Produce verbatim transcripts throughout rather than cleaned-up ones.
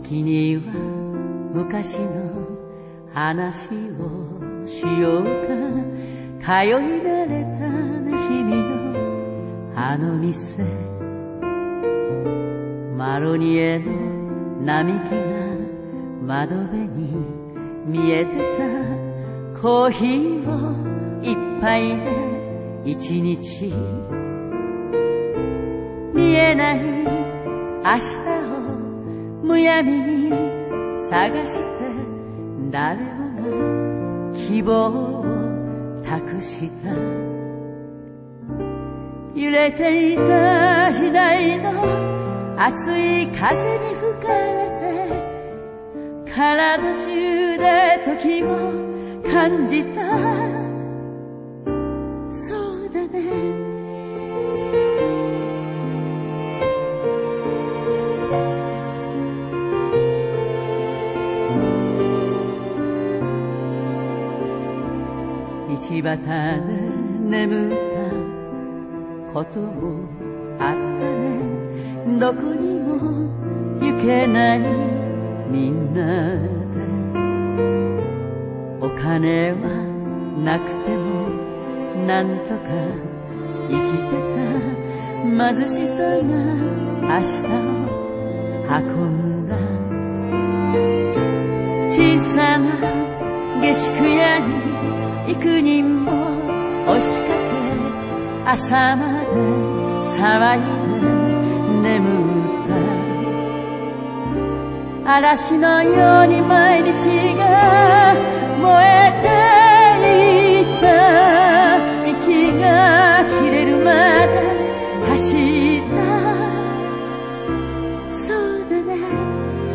時には昔の話をしようか。通い慣れたなじみのあの店、マロニエの並木が窓辺に見えてた。コーヒーを一杯で一日、見えない明日をむやみに探して、誰もが希望を託した。揺れていた時代の熱い風に吹かれて、体中で時を感じた。そうだね、道端で眠ったこともあったね。どこにも行けないみんなで、お金はなくてもなんとか生きてた。貧しさが明日を運んだ。小さな下宿屋に幾人も押しかけ、朝まで騒いで眠った。嵐のように毎日が燃えていた。息が切れるまで走った。そうだね、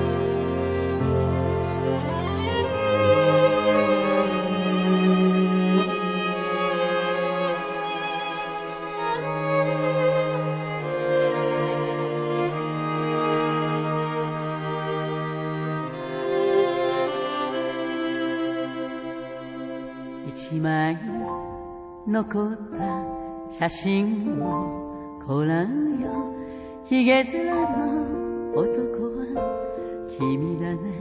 一枚残った写真をご覧よ。ひげ面の男は君だね。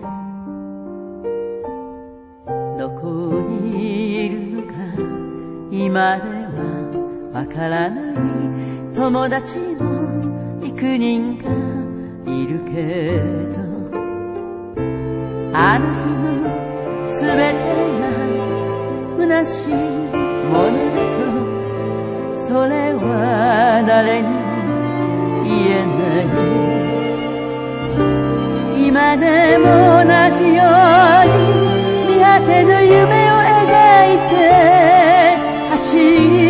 どこにいるのか今ではわからない。友達も幾人かいるけど、あの日のすべてが虚しいものだと、それは誰にも言えない。今でも同じように見果てぬ夢を描いて走る